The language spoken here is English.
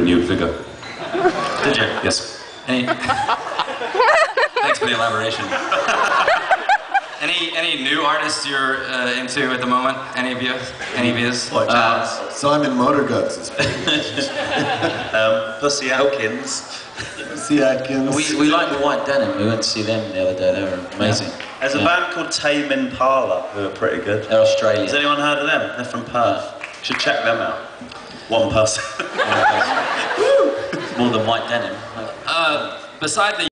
new figure. Did you? Yes. Thanks for the elaboration. Any new artists you're into at the moment? Any of you? Any of yous? Simon Motorguts is Pussy Elkins. Pussy Atkins. We like the White Denim. We went to see them the other day. They were amazing. Yeah. There's a band called Tame Impala who are pretty good. They're Australian. Has anyone heard of them? They're from Perth. Should check them out. One person. More than White Denim. Beside the